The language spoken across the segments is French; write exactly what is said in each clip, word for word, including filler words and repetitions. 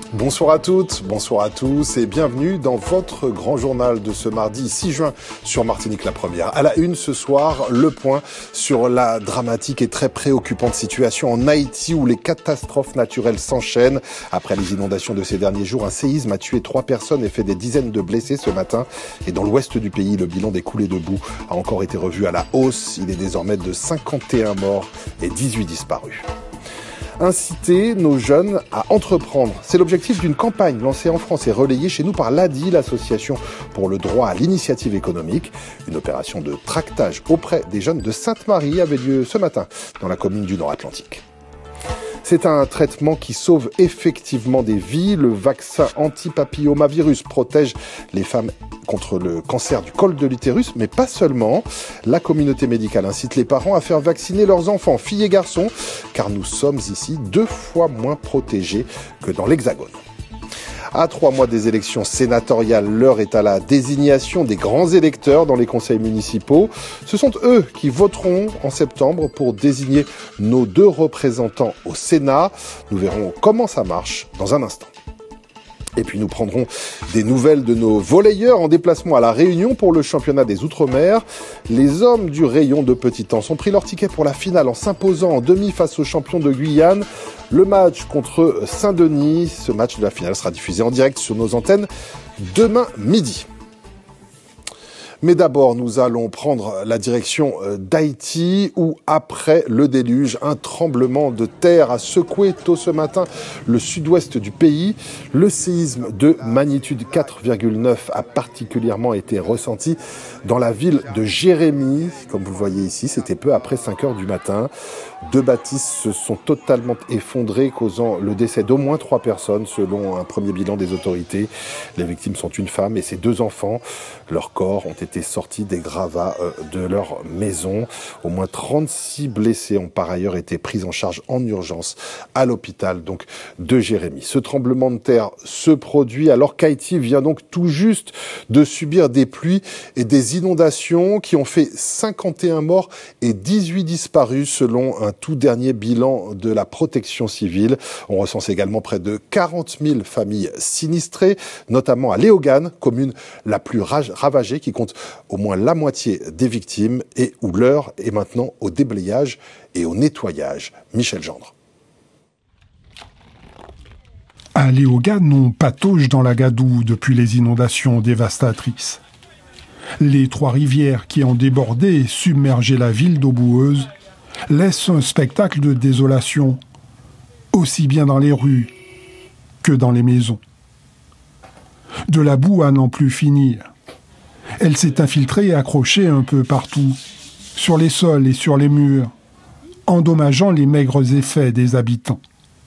Bonsoir à toutes, bonsoir à tous et bienvenue dans votre grand journal de ce mardi six juin sur Martinique la Première. À la une ce soir, le point sur la dramatique et très préoccupante situation en Haïti où les catastrophes naturelles s'enchaînent. Après les inondations de ces derniers jours, un séisme a tué trois personnes et fait des dizaines de blessés ce matin. Et dans l'ouest du pays, le bilan des coulées de boue a encore été revu à la hausse. Il est désormais de cinquante et un morts et dix-huit disparus. Inciter nos jeunes à entreprendre. C'est l'objectif d'une campagne lancée en France et relayée chez nous par l'A D I, l'Association pour le droit à l'initiative économique. Une opération de tractage auprès des jeunes de Sainte-Marie avait lieu ce matin dans la commune du Nord-Atlantique. C'est un traitement qui sauve effectivement des vies. Le vaccin anti-papillomavirus protège les femmes contre le cancer du col de l'utérus, mais pas seulement. La communauté médicale incite les parents à faire vacciner leurs enfants, filles et garçons, car nous sommes ici deux fois moins protégés que dans l'Hexagone. À trois mois des élections sénatoriales, l'heure est à la désignation des grands électeurs dans les conseils municipaux. Ce sont eux qui voteront en septembre pour désigner nos deux représentants au Sénat. Nous verrons comment ça marche dans un instant. Et puis nous prendrons des nouvelles de nos volleyeurs en déplacement à La Réunion pour le championnat des Outre-mer. Les hommes du rayon de Petit-Anse ont pris leur ticket pour la finale en s'imposant en demi face aux champions de Guyane. Le match contre Saint-Denis, ce match de la finale sera diffusé en direct sur nos antennes demain midi. Mais d'abord, nous allons prendre la direction d'Haïti où, après le déluge, un tremblement de terre a secoué tôt ce matin le sud-ouest du pays. Le séisme de magnitude quatre virgule neuf a particulièrement été ressenti dans la ville de Jérémie. Comme vous le voyez ici, c'était peu après cinq heures du matin. Deux bâtisses se sont totalement effondrées, causant le décès d'au moins trois personnes, selon un premier bilan des autorités. Les victimes sont une femme et ses deux enfants. Leurs corps ont été sortis des gravats de leur maison. Au moins trente-six blessés ont par ailleurs été pris en charge en urgence à l'hôpital donc de Jérémie. Ce tremblement de terre se produit alors qu'Haïti vient donc tout juste de subir des pluies et des inondations qui ont fait cinquante et un morts et dix-huit disparus selon un tout dernier bilan de la protection civile. On recense également près de quarante mille familles sinistrées, notamment à Léogane, commune la plus ravagée qui compte au moins la moitié des victimes et où l'heure est maintenant au déblayage et au nettoyage. Michel Gendre. À Léogane, on patauge dans la gadoue depuis les inondations dévastatrices. Les trois rivières qui ont débordé et submergé la ville d'eau boueuse laissent un spectacle de désolation, aussi bien dans les rues que dans les maisons. De la boue à n'en plus finir. Elle s'est infiltrée et accrochée un peu partout, sur les sols et sur les murs, endommageant les maigres effets des habitants.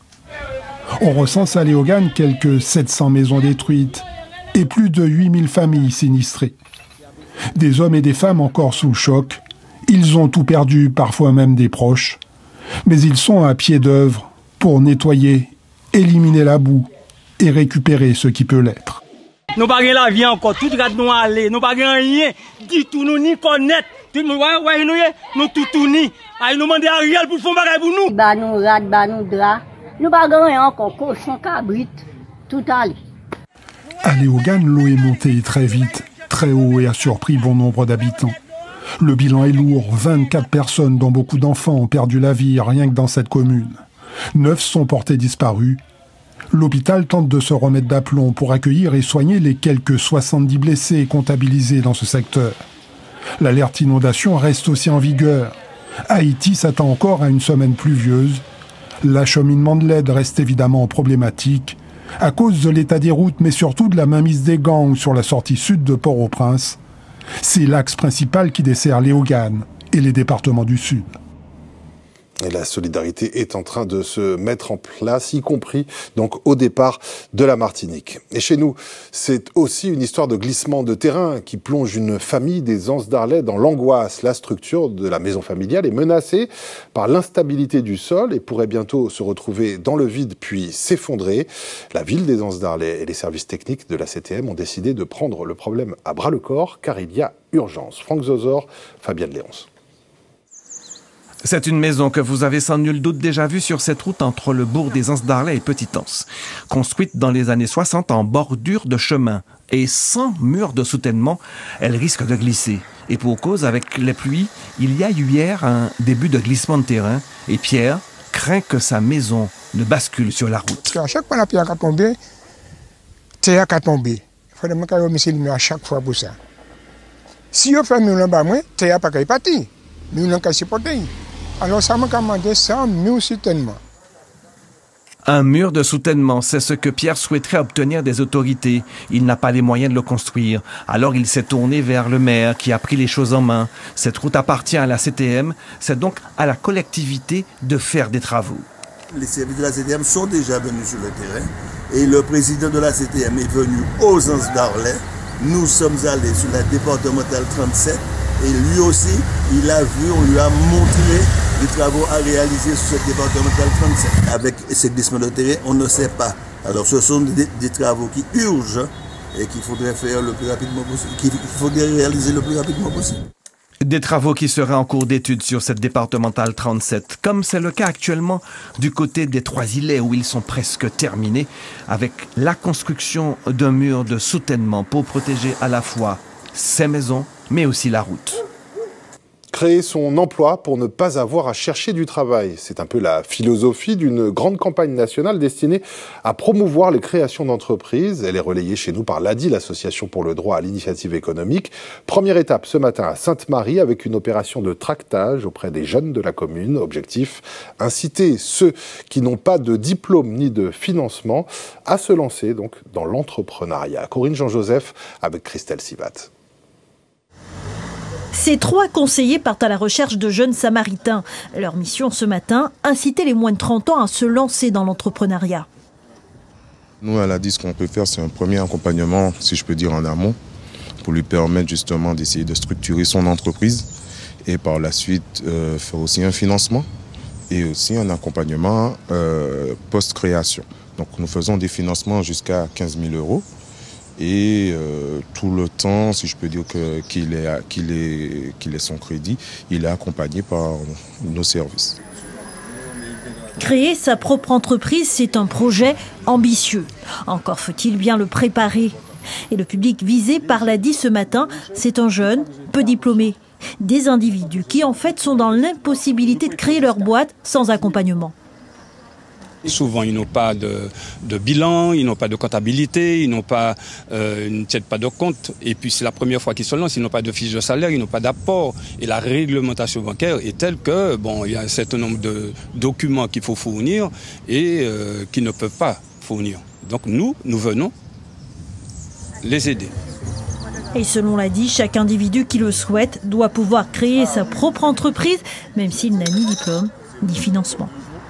On recense à Léogane quelques sept cents maisons détruites et plus de huit mille familles sinistrées. Des hommes et des femmes encore sous le choc. Ils ont tout perdu, parfois même des proches. Mais ils sont à pied d'œuvre pour nettoyer, éliminer la boue et récupérer ce qui peut l'être. Nous n'avons pas la vie encore, tout le nous aller, nous n'avons pas rien, du tout, nous ni connaître. Tout le monde, ouais, nous, nous tout, tout ni. Nous demandons à Ariel pour faire bagage pour nous. Bah, nous rad, bah, nous drap. Nous n'avons pas rien encore, cochon, cabrit, tout allé. À Léogane, l'eau est montée très vite, très haut et a surpris bon nombre d'habitants. Le bilan est lourd, vingt-quatre personnes dont beaucoup d'enfants ont perdu la vie rien que dans cette commune. Neuf sont portés disparus. L'hôpital tente de se remettre d'aplomb pour accueillir et soigner les quelques soixante-dix blessés comptabilisés dans ce secteur. L'alerte inondation reste aussi en vigueur. Haïti s'attend encore à une semaine pluvieuse. L'acheminement de l'aide reste évidemment problématique à cause de l'état des routes, mais surtout de la mainmise des gangs sur la sortie sud de Port-au-Prince. C'est l'axe principal qui dessert Léogane et les départements du Sud. Et la solidarité est en train de se mettre en place, y compris donc au départ de la Martinique. Et chez nous, c'est aussi une histoire de glissement de terrain qui plonge une famille des Anses d'Arlet dans l'angoisse. La structure de la maison familiale est menacée par l'instabilité du sol et pourrait bientôt se retrouver dans le vide puis s'effondrer. La ville des Anses d'Arlet et les services techniques de la C T M ont décidé de prendre le problème à bras-le-corps car il y a urgence. Franck Zozor, Fabienne Léonce. C'est une maison que vous avez sans nul doute déjà vue sur cette route entre le bourg des Anses-d'Arlet et Petit-Anse. Construite dans les années soixante en bordure de chemin et sans mur de soutènement, elle risque de glisser. Et pour cause, avec les pluies, il y a eu hier un début de glissement de terrain et Pierre craint que sa maison ne bascule sur la route. À chaque fois la pierre a tombé, terre a tombé. Il faut que je me à chaque fois pour ça. Si on fait mieux là-bas, terre pas qu'à partir. Nous n'avons qu'à supporter. Alors ça m'a commandé ça, mur soutènement. Un mur de soutènement, c'est ce que Pierre souhaiterait obtenir des autorités. Il n'a pas les moyens de le construire. Alors il s'est tourné vers le maire qui a pris les choses en main. Cette route appartient à la C T M, c'est donc à la collectivité de faire des travaux. Les services de la C T M sont déjà venus sur le terrain et le président de la C T M est venu aux Anses-d'Arlet. Nous sommes allés sur la départementale trente-sept et lui aussi, il a vu, on lui a montré les travaux à réaliser sur cette départementale trente-sept. Avec ces glissements de terrain, on ne sait pas. Alors ce sont des, des travaux qui urgent et qu'il faudrait faire le plus rapidement possible, qu'il faudrait réaliser le plus rapidement possible. Des travaux qui seraient en cours d'étude sur cette départementale trente-sept, comme c'est le cas actuellement du côté des Trois-Îlets où ils sont presque terminés, avec la construction d'un mur de soutènement pour protéger à la fois ces maisons, mais aussi la route. Créer son emploi pour ne pas avoir à chercher du travail. C'est un peu la philosophie d'une grande campagne nationale destinée à promouvoir les créations d'entreprises. Elle est relayée chez nous par l'A D I, l'Association pour le droit à l'initiative économique. Première étape ce matin à Sainte-Marie avec une opération de tractage auprès des jeunes de la commune. Objectif, inciter ceux qui n'ont pas de diplôme ni de financement à se lancer donc dans l'entrepreneuriat. Corinne Jean-Joseph avec Christelle Sivat. Ces trois conseillers partent à la recherche de jeunes samaritains. Leur mission ce matin, inciter les moins de trente ans à se lancer dans l'entrepreneuriat. Nous, à l'A D I, ce qu'on peut faire, c'est un premier accompagnement, si je peux dire en amont, pour lui permettre justement d'essayer de structurer son entreprise et par la suite euh, faire aussi un financement et aussi un accompagnement euh, post-création. Donc nous faisons des financements jusqu'à quinze mille euros. Et euh, tout le temps, si je peux dire que, qu'il est, qu'il est, qu'il est son crédit, il est accompagné par nos services. Créer sa propre entreprise, c'est un projet ambitieux. Encore faut-il bien le préparer. Et le public visé par l'A D I ce matin, c'est un jeune, peu diplômé. Des individus qui en fait sont dans l'impossibilité de créer leur boîte sans accompagnement. Souvent, ils n'ont pas de, de bilan, ils n'ont pas de comptabilité, ils n'ont pas, euh, ils ne tiennent pas de compte. Et puis, c'est la première fois qu'ils se lancent, ils n'ont pas de fiche de salaire, ils n'ont pas d'apport. Et la réglementation bancaire est telle que, bon, il y a un certain nombre de documents qu'il faut fournir et euh, qu'ils ne peuvent pas fournir. Donc, nous, nous venons les aider. Et selon l'A D I, chaque individu qui le souhaite doit pouvoir créer sa propre entreprise, même s'il n'a ni diplôme ni financement.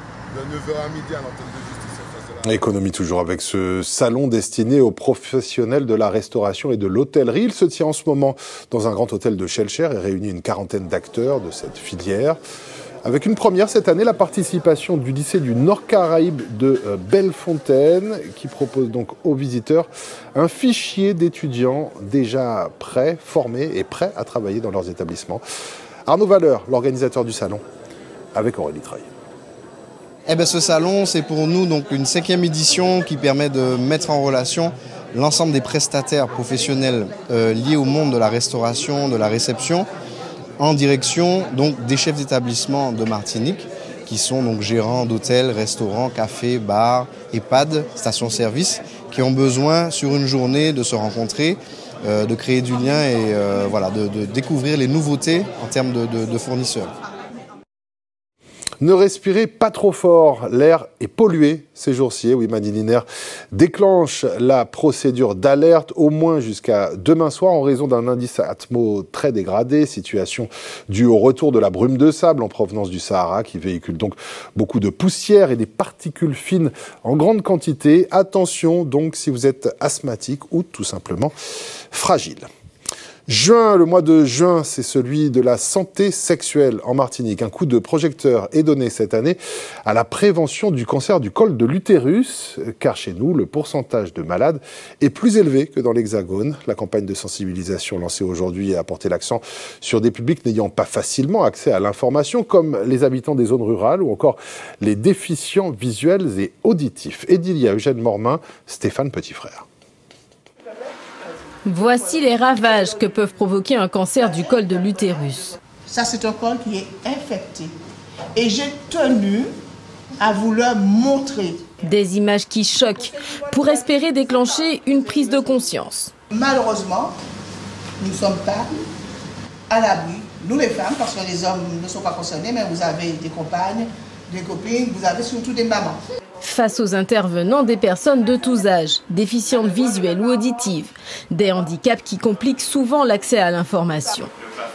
Économie toujours avec ce salon destiné aux professionnels de la restauration et de l'hôtellerie. Il se tient en ce moment dans un grand hôtel de Schellcher et réunit une quarantaine d'acteurs de cette filière. Avec une première cette année, la participation du lycée du Nord-Caraïbe de Bellefontaine qui propose donc aux visiteurs un fichier d'étudiants déjà prêts, formés et prêts à travailler dans leurs établissements. Arnaud Valeur, l'organisateur du salon, avec Aurélie Treuil. Eh bien, ce salon, c'est pour nous donc une cinquième édition qui permet de mettre en relation l'ensemble des prestataires professionnels euh, liés au monde de la restauration, de la réception, en direction donc des chefs d'établissement de Martinique, qui sont donc gérants d'hôtels, restaurants, cafés, bars, EHPAD, stations-service, qui ont besoin sur une journée de se rencontrer, euh, de créer du lien et euh, voilà, de, de découvrir les nouveautés en termes de, de, de fournisseurs. Ne respirez pas trop fort, l'air est pollué ces jours-ci. Oui, Madininer déclenche la procédure d'alerte au moins jusqu'à demain soir en raison d'un indice atmo très dégradé, situation due au retour de la brume de sable en provenance du Sahara qui véhicule donc beaucoup de poussière et des particules fines en grande quantité. Attention donc si vous êtes asthmatique ou tout simplement fragile. Juin, le mois de juin, c'est celui de la santé sexuelle en Martinique. Un coup de projecteur est donné cette année à la prévention du cancer du col de l'utérus, car chez nous, le pourcentage de malades est plus élevé que dans l'Hexagone. La campagne de sensibilisation lancée aujourd'hui a porté l'accent sur des publics n'ayant pas facilement accès à l'information, comme les habitants des zones rurales ou encore les déficients visuels et auditifs. Edilia Eugène Mormin, Stéphane Petitfrère. Voici les ravages que peuvent provoquer un cancer du col de l'utérus. Ça, c'est un col qui est infecté. Et j'ai tenu à vous le montrer. Des images qui choquent pour espérer déclencher une prise de conscience. Malheureusement, nous ne sommes pas à l'abri, nous les femmes, parce que les hommes ne sont pas concernés, mais vous avez des compagnes, des copines, vous avez surtout des mamans. Face aux intervenants, des personnes de tous âges, déficientes visuelles ou auditives, des handicaps qui compliquent souvent l'accès à l'information.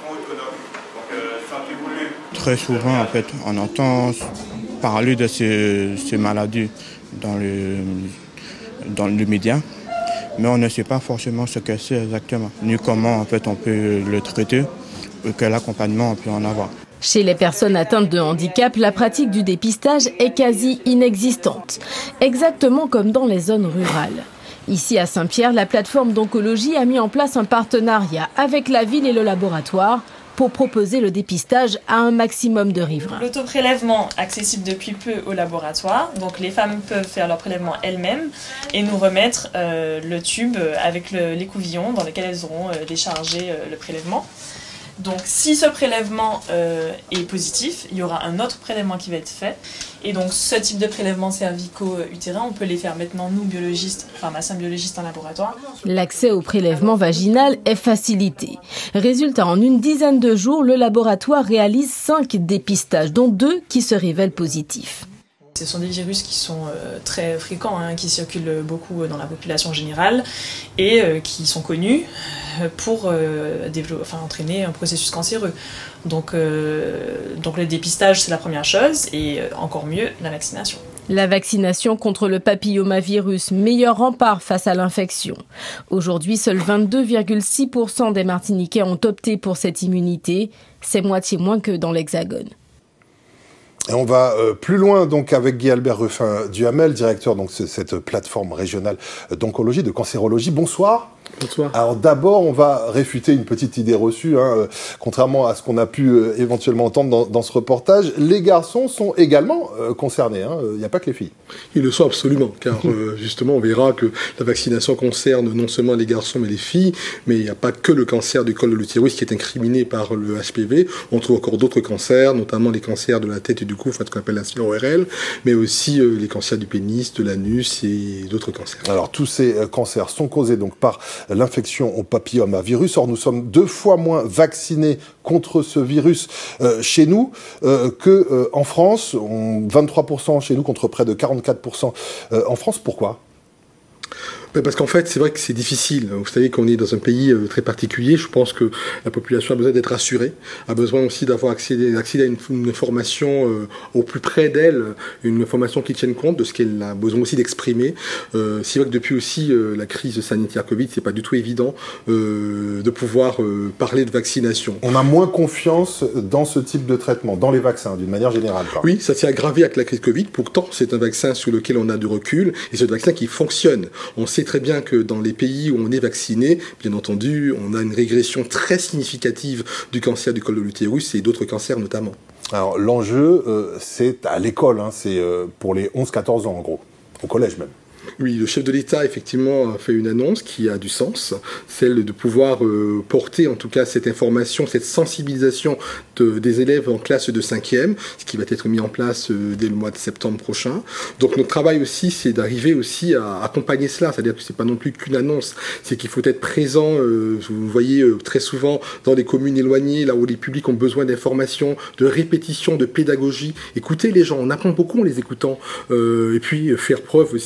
Très souvent, en fait, on entend parler de ces, ces maladies dans le, dans le média, mais on ne sait pas forcément ce que c'est exactement, ni comment en fait on peut le traiter, ou quel accompagnement on peut en avoir. Chez les personnes atteintes de handicap, la pratique du dépistage est quasi inexistante, exactement comme dans les zones rurales. Ici à Saint-Pierre, la plateforme d'oncologie a mis en place un partenariat avec la ville et le laboratoire pour proposer le dépistage à un maximum de riverains. L'autoprélèvement accessible depuis peu au laboratoire, donc les femmes peuvent faire leur prélèvement elles-mêmes et nous remettre euh, le tube avec le, l'écouvillon dans lequel elles auront euh, déchargé euh, le prélèvement. Donc si ce prélèvement euh, est positif, il y aura un autre prélèvement qui va être fait. Et donc ce type de prélèvement cervico-utérin, on peut les faire maintenant, nous, biologistes, pharmaciens biologistes en laboratoire. L'accès au prélèvement vaginal est facilité. Résultat, en une dizaine de jours, le laboratoire réalise cinq dépistages, dont deux qui se révèlent positifs. Ce sont des virus qui sont euh, très fréquents, hein, qui circulent beaucoup dans la population générale et euh, qui sont connus pour euh, développer, enfin, entraîner un processus cancéreux. Donc, euh, donc le dépistage, c'est la première chose et euh, encore mieux, la vaccination. La vaccination contre le papillomavirus, meilleur rempart face à l'infection. Aujourd'hui, seuls vingt-deux virgule six pour cent des Martiniquais ont opté pour cette immunité. C'est moitié moins que dans l'Hexagone. Et on va euh, plus loin donc avec Guy-Albert Ruffin-Duhamel, directeur donc de cette plateforme régionale d'oncologie, de cancérologie. Bonsoir. Bonsoir. Alors d'abord, on va réfuter une petite idée reçue, hein, euh, contrairement à ce qu'on a pu euh, éventuellement entendre dans, dans ce reportage. Les garçons sont également euh, concernés, hein, il n'y a pas que les filles. Ils le sont absolument, car euh, justement, on verra que la vaccination concerne non seulement les garçons mais les filles, mais il n'y a pas que le cancer du col de l'utérus qui est incriminé par le H P V. On trouve encore d'autres cancers, notamment les cancers de la tête et du cou, enfin, ce qu'on appelle la C O R L, mais aussi euh, les cancers du pénis, de l'anus et d'autres cancers. Alors tous ces euh, cancers sont causés donc par l'infection au papillomavirus. Or, nous sommes deux fois moins vaccinés contre ce virus euh, chez nous euh, que euh, en France. On, vingt-trois pour cent chez nous contre près de quarante-quatre pour cent euh, en France. Pourquoi ? Parce qu'en fait, c'est vrai que c'est difficile. Vous savez qu'on est dans un pays très particulier. Je pense que la population a besoin d'être rassurée, a besoin aussi d'avoir accès, accès à une, une information euh, au plus près d'elle, une information qui tienne compte de ce qu'elle a besoin aussi d'exprimer. Euh, c'est vrai que depuis aussi euh, la crise sanitaire Covid, c'est pas du tout évident euh, de pouvoir euh, parler de vaccination. On a moins confiance dans ce type de traitement, dans les vaccins, d'une manière générale. Quoi. Oui, ça s'est aggravé avec la crise Covid. Pourtant, c'est un vaccin sur lequel on a du recul et c'est un vaccin qui fonctionne. On sait très bien que dans les pays où on est vacciné, bien entendu, on a une régression très significative du cancer du col de l'utérus et d'autres cancers notamment. Alors l'enjeu, euh, c'est à l'école, hein, c'est euh, pour les onze quatorze ans en gros, au collège même. Oui, le chef de l'État, effectivement, a fait une annonce qui a du sens, celle de pouvoir euh, porter, en tout cas, cette information, cette sensibilisation de, des élèves en classe de cinquième, ce qui va être mis en place euh, dès le mois de septembre prochain. Donc, notre travail aussi, c'est d'arriver aussi à accompagner cela, c'est-à-dire que c'est pas non plus qu'une annonce, c'est qu'il faut être présent, euh, vous voyez, euh, très souvent dans des communes éloignées, là où les publics ont besoin d'informations, de répétition, de pédagogie. Écouter les gens, on apprend beaucoup en les écoutant, euh, et puis faire preuve aussi euh,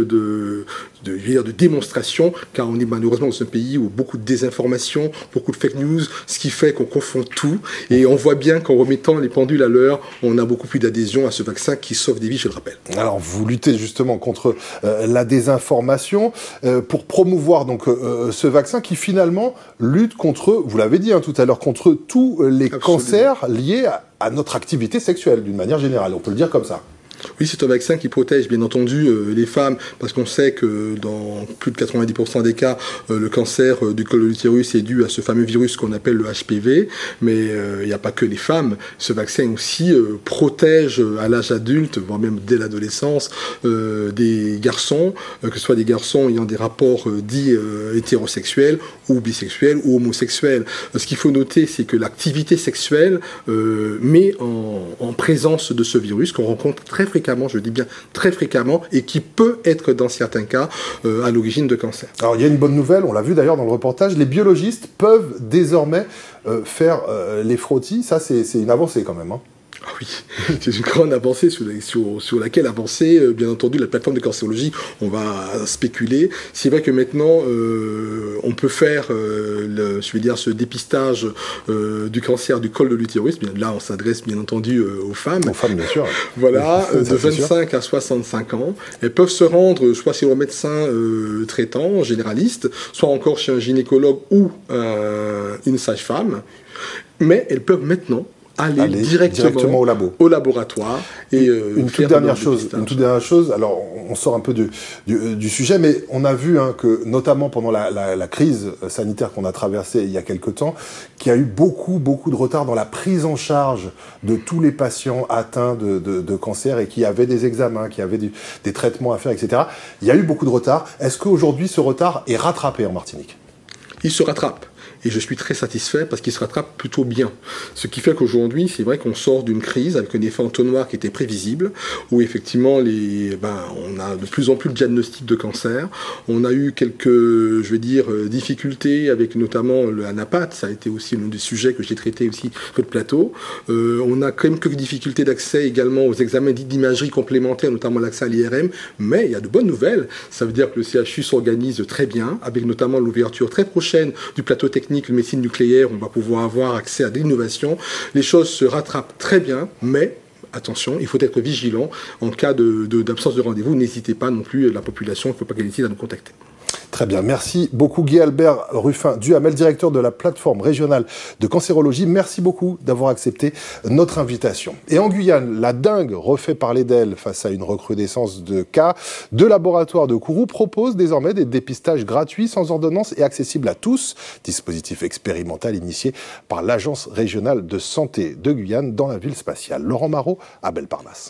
de, de, je veux dire, de démonstration, car on est malheureusement dans un pays où beaucoup de désinformation, beaucoup de fake news, ce qui fait qu'on confond tout. Et on voit bien qu'en remettant les pendules à l'heure, on a beaucoup plus d'adhésion à ce vaccin qui sauve des vies, je le rappelle. Alors, vous luttez justement contre euh, la désinformation euh, pour promouvoir donc euh, ce vaccin qui finalement lutte contre, vous l'avez dit hein, tout à l'heure, contre tous les Absolument. cancers liés à, à notre activité sexuelle d'une manière générale. On peut le dire comme ça. Oui, c'est un vaccin qui protège bien entendu euh, les femmes, parce qu'on sait que dans plus de quatre-vingt-dix pour cent des cas, euh, le cancer euh, du col de l'utérus est dû à ce fameux virus qu'on appelle le H P V, mais euh, il n'y a pas que les femmes. Ce vaccin aussi euh, protège euh, à l'âge adulte, voire même dès l'adolescence, euh, des garçons, euh, que ce soit des garçons ayant des rapports euh, dits euh, hétérosexuels ou bisexuels ou homosexuels. Euh, ce qu'il faut noter, c'est que l'activité sexuelle euh, met en, en présence de ce virus qu'on rencontre très fréquemment, je dis bien très fréquemment, et qui peut être dans certains cas euh, à l'origine de cancer. Alors il y a une bonne nouvelle, on l'a vu d'ailleurs dans le reportage, les biologistes peuvent désormais euh, faire euh, les frottis, ça c'est une avancée quand même. Hein. Ah oui, c'est une grande avancée sur, sur, sur laquelle avancer, euh, bien entendu, la plateforme de cancérologie, on va spéculer. C'est vrai que maintenant, euh, on peut faire, euh, le, je veux dire, ce dépistage euh, du cancer du col de l'utérus. Là, on s'adresse bien entendu euh, aux femmes. Aux femmes, bien sûr. Voilà, euh, de vingt-cinq à soixante-cinq ans. Elles peuvent se rendre soit chez leur médecin euh, traitant, généraliste, soit encore chez un gynécologue ou euh, une sage-femme. Mais elles peuvent maintenant aller, aller directement, directement au, labo. au laboratoire. Et, euh, une, toute dernière chose, une toute dernière chose, alors on sort un peu du, du, du sujet, mais on a vu hein, que, notamment pendant la, la, la crise sanitaire qu'on a traversée il y a quelque temps, qu'il y a eu beaucoup, beaucoup de retard dans la prise en charge de tous les patients atteints de, de, de cancer et qui avaient des examens, qui avaient du, des traitements à faire, et cetera. Il y a eu beaucoup de retard. Est-ce qu'aujourd'hui, ce retard est rattrapé en Martinique? Il se rattrape. Et je suis très satisfait parce qu'il se rattrape plutôt bien. Ce qui fait qu'aujourd'hui, c'est vrai qu'on sort d'une crise avec un effet entonnoir qui était prévisible, où effectivement, les, ben, on a de plus en plus de diagnostics de cancer. On a eu quelques, je vais dire, difficultés avec notamment le anapathe. Ça a été aussi l'un des sujets que j'ai traité aussi sur le plateau. Euh, on a quand même quelques difficultés d'accès également aux examens d'imagerie complémentaires, notamment l'accès à l'I R M. Mais il y a de bonnes nouvelles. Ça veut dire que le C H U s'organise très bien, avec notamment l'ouverture très prochaine du plateau technique de médecine nucléaire, on va pouvoir avoir accès à de l'innovation. Les choses se rattrapent très bien, mais attention, il faut être vigilant. En cas de, de, d'absence de rendez-vous, n'hésitez pas non plus, la population, il ne faut pas qu'elle hésite à nous contacter. Très bien, merci beaucoup Guy-Albert Ruffin-Duhamel, directeur de la plateforme régionale de cancérologie. Merci beaucoup d'avoir accepté notre invitation. Et en Guyane, la dengue refait parler d'elle face à une recrudescence de cas. Deux laboratoires de Kourou proposent désormais des dépistages gratuits sans ordonnance et accessibles à tous. Dispositif expérimental initié par l'Agence régionale de santé de Guyane dans la ville spatiale. Laurent Marot à Belleparnasse.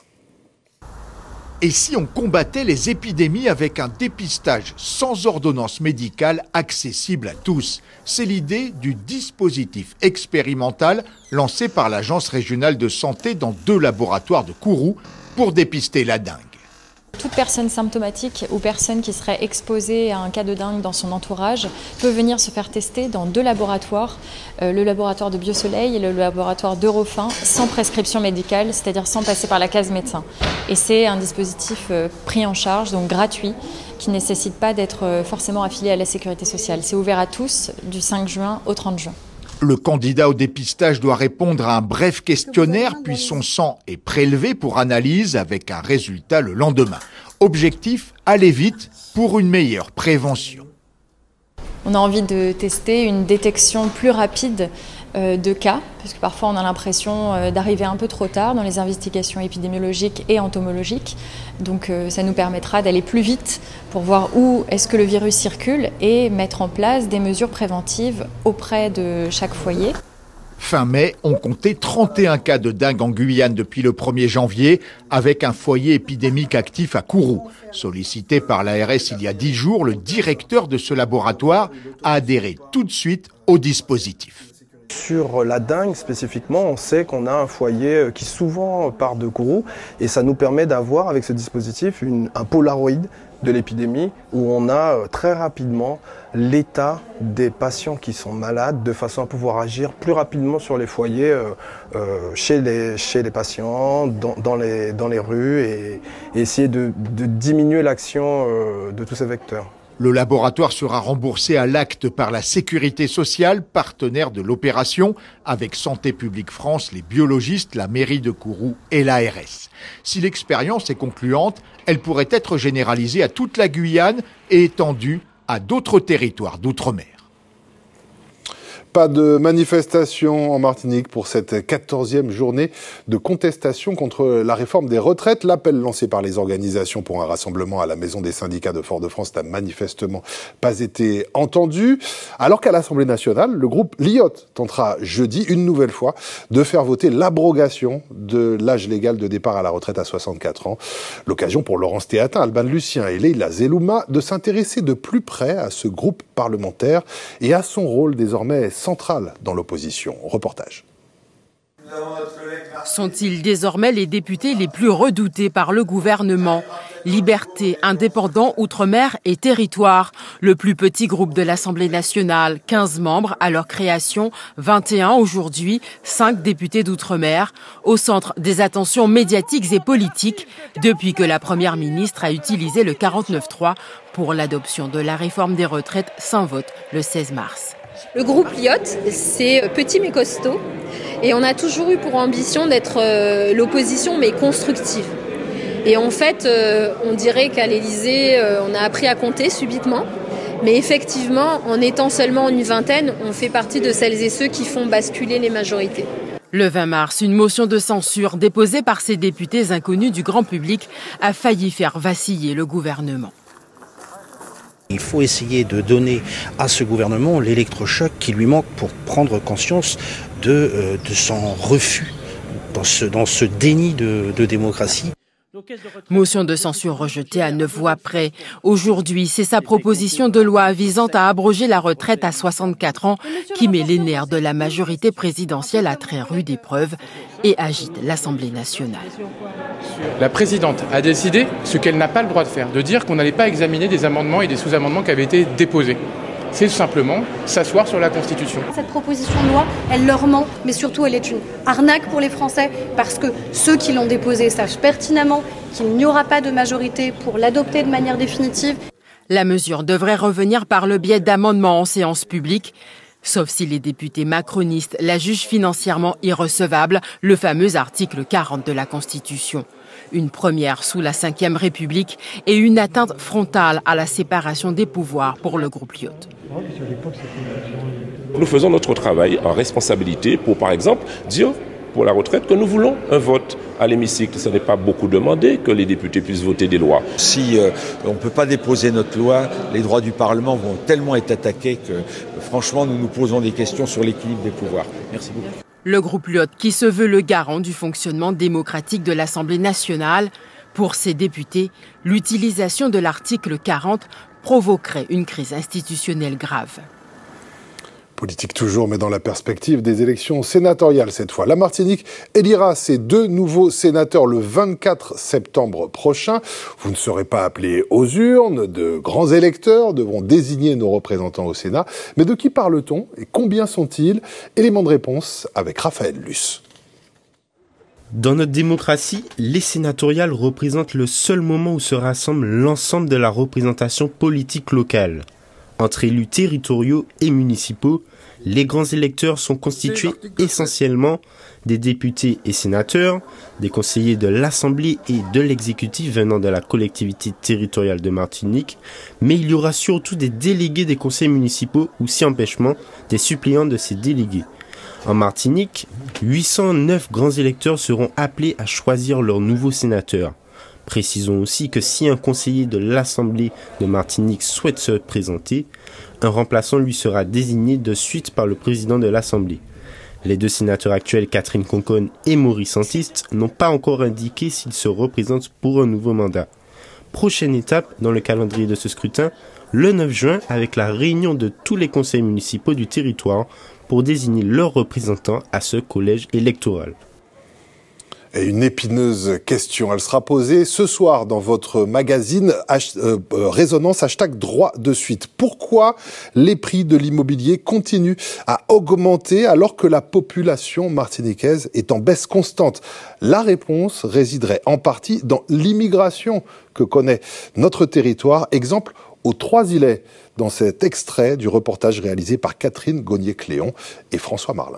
Et si on combattait les épidémies avec un dépistage sans ordonnance médicale accessible à tous? C'est l'idée du dispositif expérimental lancé par l'Agence régionale de santé dans deux laboratoires de Kourou pour dépister la dengue. Toute personne symptomatique ou personne qui serait exposée à un cas de dengue dans son entourage peut venir se faire tester dans deux laboratoires, euh, le laboratoire de Biosoleil et le laboratoire d'Eurofin, sans prescription médicale, c'est-à-dire sans passer par la case médecin. Et c'est un dispositif euh, pris en charge, donc gratuit, qui ne nécessite pas d'être euh, forcément affilié à la sécurité sociale. C'est ouvert à tous du cinq juin au trente juin. Le candidat au dépistage doit répondre à un bref questionnaire, puis son sang est prélevé pour analyse avec un résultat le lendemain. Objectif, aller vite pour une meilleure prévention. On a envie de tester une détection plus rapide de cas, parce que parfois on a l'impression d'arriver un peu trop tard dans les investigations épidémiologiques et entomologiques. Donc ça nous permettra d'aller plus vite pour voir où est-ce que le virus circule et mettre en place des mesures préventives auprès de chaque foyer. Fin mai, on comptait trente et un cas de dengue en Guyane depuis le premier janvier, avec un foyer épidémique actif à Kourou. Sollicité par l'A R S il y a dix jours, le directeur de ce laboratoire a adhéré tout de suite au dispositif. Sur la dengue spécifiquement, on sait qu'on a un foyer qui souvent part de Kourou et ça nous permet d'avoir avec ce dispositif une, un Polaroid de l'épidémie où on a euh, très rapidement l'état des patients qui sont malades de façon à pouvoir agir plus rapidement sur les foyers, euh, euh, chez, les, chez les patients, dans, dans, les, dans les rues et, et essayer de, de diminuer l'action euh, de tous ces vecteurs. Le laboratoire sera remboursé à l'acte par la Sécurité sociale, partenaire de l'opération, avec Santé publique France, les biologistes, la mairie de Kourou et l'A R S. Si l'expérience est concluante, elle pourrait être généralisée à toute la Guyane et étendue à d'autres territoires d'outre-mer. Pas de manifestation en Martinique pour cette quatorzième journée de contestation contre la réforme des retraites. L'appel lancé par les organisations pour un rassemblement à la Maison des syndicats de Fort-de-France n'a manifestement pas été entendu. Alors qu'à l'Assemblée nationale, le groupe L I O T tentera jeudi une nouvelle fois de faire voter l'abrogation de l'âge légal de départ à la retraite à soixante-quatre ans. L'occasion pour Laurence Théatin, Alban Lucien et Leïla Zelouma de s'intéresser de plus près à ce groupe parlementaire et à son rôle désormais centrale dans l'opposition. Reportage. Sont-ils désormais les députés les plus redoutés par le gouvernement? Liberté, indépendants, Outre-mer et Territoire. Le plus petit groupe de l'Assemblée nationale, quinze membres à leur création, vingt et un aujourd'hui, cinq députés d'Outre-mer, au centre des attentions médiatiques et politiques depuis que la Première ministre a utilisé le quarante-neuf trois pour l'adoption de la réforme des retraites sans vote le seize mars. Le groupe L I O T, c'est petit mais costaud et on a toujours eu pour ambition d'être euh, l'opposition mais constructive. Et en fait, euh, on dirait qu'à l'Élysée, euh, on a appris à compter subitement. Mais effectivement, en étant seulement une vingtaine, on fait partie de celles et ceux qui font basculer les majorités. Le vingt mars, une motion de censure déposée par ces députés inconnus du grand public a failli faire vaciller le gouvernement. Il faut essayer de donner à ce gouvernement l'électrochoc qui lui manque pour prendre conscience de, euh, de son refus dans ce, dans ce déni de, de démocratie. Motion de censure rejetée à neuf voix près. Aujourd'hui, c'est sa proposition de loi visant à abroger la retraite à soixante-quatre ans qui met les nerfs de la majorité présidentielle à très rude épreuve et agite l'Assemblée nationale. La présidente a décidé ce qu'elle n'a pas le droit de faire, de dire qu'on n'allait pas examiner des amendements et des sous-amendements qui avaient été déposés. C'est tout simplement s'asseoir sur la Constitution. Cette proposition de loi, elle leur ment, mais surtout elle est une arnaque pour les Français, parce que ceux qui l'ont déposée savent pertinemment qu'il n'y aura pas de majorité pour l'adopter de manière définitive. La mesure devrait revenir par le biais d'amendements en séance publique, sauf si les députés macronistes la jugent financièrement irrecevable, le fameux article quarante de la Constitution. Une première sous la cinquième République et une atteinte frontale à la séparation des pouvoirs pour le groupe L I O T. Nous faisons notre travail en responsabilité pour, par exemple, dire pour la retraite que nous voulons un vote à l'hémicycle. Ce n'est pas beaucoup demandé que les députés puissent voter des lois. Si euh, on ne peut pas déposer notre loi, les droits du Parlement vont tellement être attaqués que, franchement, nous nous posons des questions sur l'équilibre des pouvoirs. Merci beaucoup. Le groupe L I O T qui se veut le garant du fonctionnement démocratique de l'Assemblée nationale. Pour ses députés, l'utilisation de l'article quarante provoquerait une crise institutionnelle grave. Politique toujours, mais dans la perspective des élections sénatoriales cette fois. La Martinique élira ses deux nouveaux sénateurs le vingt-quatre septembre prochain. Vous ne serez pas appelés aux urnes. De grands électeurs devront désigner nos représentants au Sénat. Mais de qui parle-t-on et combien sont-ils? Élément de réponse avec Raphaël Luce. Dans notre démocratie, les sénatoriales représentent le seul moment où se rassemble l'ensemble de la représentation politique locale. Entre élus territoriaux et municipaux, les grands électeurs sont constitués essentiellement des députés et sénateurs, des conseillers de l'Assemblée et de l'exécutif venant de la collectivité territoriale de Martinique, mais il y aura surtout des délégués des conseils municipaux ou, si empêchement, des suppléants de ces délégués. En Martinique, huit cent neuf grands électeurs seront appelés à choisir leur nouveau sénateur. Précisons aussi que si un conseiller de l'Assemblée de Martinique souhaite se présenter, un remplaçant lui sera désigné de suite par le président de l'Assemblée. Les deux sénateurs actuels, Catherine Conconne et Maurice Antiste, n'ont pas encore indiqué s'ils se représentent pour un nouveau mandat. Prochaine étape dans le calendrier de ce scrutin, le neuf juin, avec la réunion de tous les conseils municipaux du territoire pour désigner leurs représentants à ce collège électoral. Et une épineuse question, elle sera posée ce soir dans votre magazine euh, Résonance, hashtag droit de suite. Pourquoi les prix de l'immobilier continuent à augmenter alors que la population martiniquaise est en baisse constante? La réponse résiderait en partie dans l'immigration que connaît notre territoire. Exemple aux Trois-Îlets, dans cet extrait du reportage réalisé par Catherine Gognier-Cléon et François Marlin.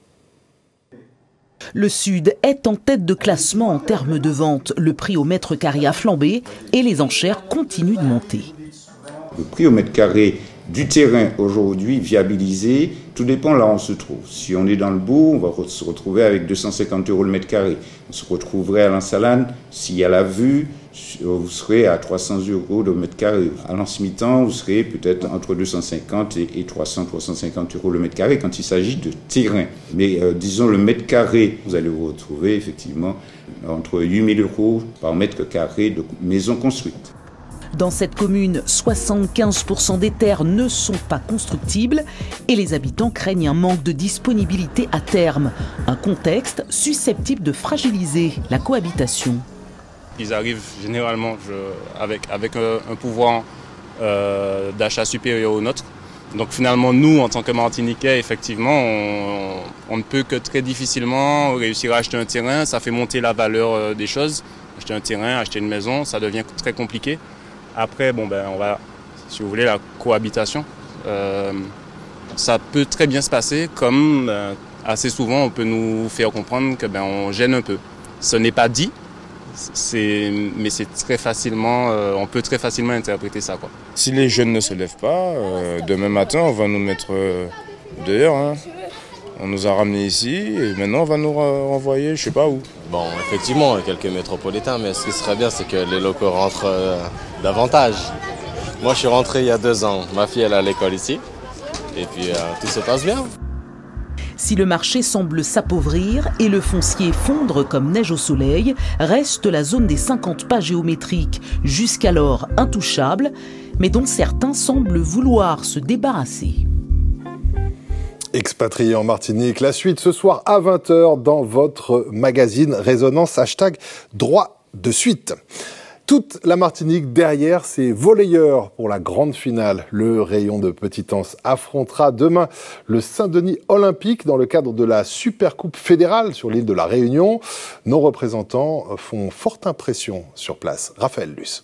Le Sud est en tête de classement en termes de vente. Le prix au mètre carré a flambé et les enchères continuent de monter. Le prix au mètre carré du terrain aujourd'hui viabilisé, tout dépend là où on se trouve. Si on est dans le bourg, on va se retrouver avec deux cent cinquante euros le mètre carré. On se retrouverait à l'Ansalane, s'il y a la vue, vous serez à trois cents euros le mètre carré. À l'Anse-Mitan, vous serez peut-être entre deux cent cinquante et trois cents, trois cent cinquante euros le mètre carré quand il s'agit de terrain. Mais euh, disons le mètre carré, vous allez vous retrouver effectivement entre huit mille euros par mètre carré de maison construite. Dans cette commune, soixante-quinze pour cent des terres ne sont pas constructibles et les habitants craignent un manque de disponibilité à terme. Un contexte susceptible de fragiliser la cohabitation. Ils arrivent généralement je, avec, avec un, un pouvoir euh, d'achat supérieur au nôtre. Donc finalement, nous, en tant que Martiniquais, effectivement, on, on ne peut que très difficilement réussir à acheter un terrain. Ça fait monter la valeur des choses. Acheter un terrain, acheter une maison, ça devient très compliqué. Après, bon, ben, on va, si vous voulez, la cohabitation, euh, ça peut très bien se passer, comme ben, assez souvent, on peut nous faire comprendre que ben, on gêne un peu. Ce n'est pas dit, c'est, mais c'est très facilement, euh, on peut très facilement interpréter ça, quoi. Si les jeunes ne se lèvent pas, euh, demain matin, on va nous mettre euh, dehors. Hein. On nous a ramenés ici et maintenant on va nous renvoyer je sais pas où. Bon, effectivement, quelques métropolitains, mais ce qui serait bien, c'est que les locaux rentrent euh, davantage. Moi, je suis rentré il y a deux ans. Ma fille, elle est à l'école ici. Et puis, euh, tout se passe bien. Si le marché semble s'appauvrir et le foncier fondre comme neige au soleil, reste la zone des cinquante pas géométriques, jusqu'alors intouchable, mais dont certains semblent vouloir se débarrasser. Expatrié en Martinique, la suite ce soir à vingt heures dans votre magazine Résonance, hashtag droit de suite. Toute la Martinique derrière ses volleyeurs pour la grande finale. Le rayon de Petite-Anse affrontera demain le Saint-Denis Olympique dans le cadre de la Supercoupe fédérale sur l'île de la Réunion. Nos représentants font forte impression sur place. Raphaël Luce.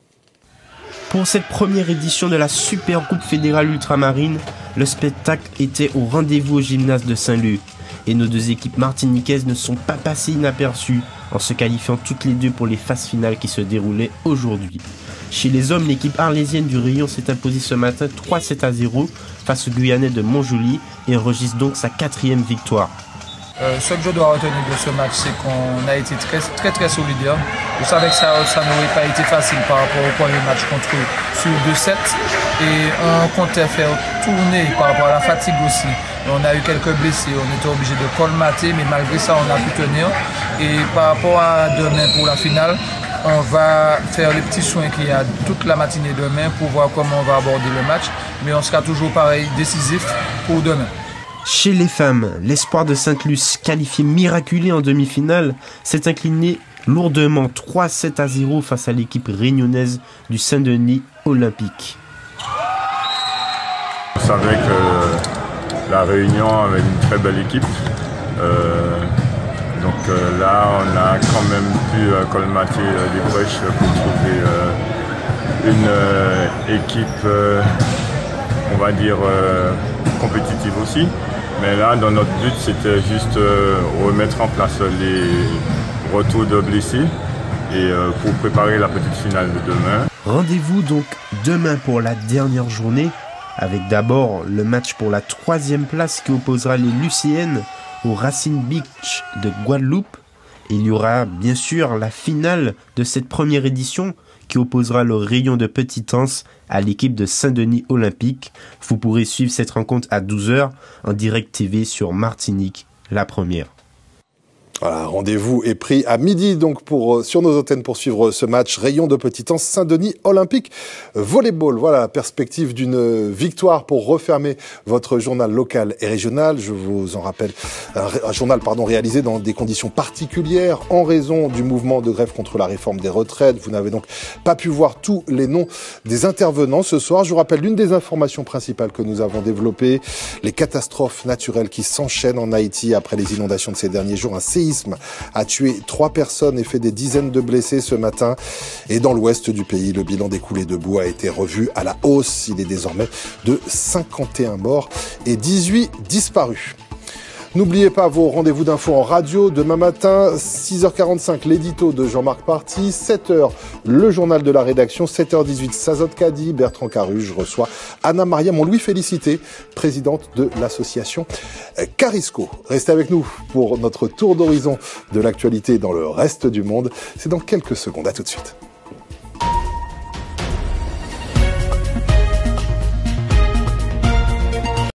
Pour cette première édition de la Supercoupe fédérale ultramarine, le spectacle était au rendez-vous au gymnase de Saint-Leu. Et nos deux équipes martiniquaises ne sont pas passées inaperçues en se qualifiant toutes les deux pour les phases finales qui se déroulaient aujourd'hui. Chez les hommes, l'équipe arlésienne du Rayon s'est imposée ce matin trois sept à zéro face au Guyanais de Montjoly et enregistre donc sa quatrième victoire. Euh, ce que je dois retenir de ce match, c'est qu'on a été très très très solidaire. Je savais que ça, ça n'aurait pas été facile par rapport au premier match contre eux sur deux sept et on comptait faire tourner par rapport à la fatigue aussi. Et on a eu quelques blessés, on était obligé de colmater, mais malgré ça on a pu tenir. Et par rapport à demain pour la finale, on va faire les petits soins qu'il y a toute la matinée demain pour voir comment on va aborder le match, mais on sera toujours pareil décisif pour demain. Chez les femmes, l'espoir de Sainte-Luce, qualifié miraculé en demi-finale, s'est incliné lourdement trois sept à zéro face à l'équipe réunionnaise du Saint-Denis Olympique. On savait que la Réunion avait une très belle équipe. Euh, donc euh, là, on a quand même pu euh, colmater euh, les brèches pour trouver euh, une euh, équipe, euh, on va dire, euh, compétitive aussi. Mais là, dans notre but, c'était juste euh, remettre en place les retours de blessés et euh, pour préparer la petite finale de demain. Rendez-vous donc demain pour la dernière journée, avec d'abord le match pour la troisième place qui opposera les Lucéennes au Racing Beach de Guadeloupe. Et il y aura bien sûr la finale de cette première édition qui opposera le Rayon de Petite-Anse à l'équipe de Saint-Denis Olympique. Vous pourrez suivre cette rencontre à douze heures en direct T V sur Martinique, la première. Voilà, rendez-vous est pris à midi donc pour sur nos antennes pour suivre ce match. Rayon de Petitance Saint-Denis Olympique Volleyball. Voilà, perspective d'une victoire pour refermer votre journal local et régional. Je vous en rappelle, un, un journal pardon réalisé dans des conditions particulières en raison du mouvement de grève contre la réforme des retraites. Vous n'avez donc pas pu voir tous les noms des intervenants ce soir. Je vous rappelle l'une des informations principales que nous avons développées, les catastrophes naturelles qui s'enchaînent en Haïti après les inondations de ces derniers jours. Un séisme a tué trois personnes et fait des dizaines de blessés ce matin. Et dans l'ouest du pays, le bilan des coulées de boue a été revu à la hausse. Il est désormais de cinquante et un morts et dix-huit disparus. N'oubliez pas vos rendez-vous d'infos en radio. Demain matin, six heures quarante-cinq, l'édito de Jean-Marc Party. sept heures, le journal de la rédaction. sept heures dix-huit, Sazot Kadi, Bertrand Caruge reçoit Anna-Maria Montlouis Félicité, présidente de l'association Carisco. Restez avec nous pour notre tour d'horizon de l'actualité dans le reste du monde. C'est dans quelques secondes. À tout de suite.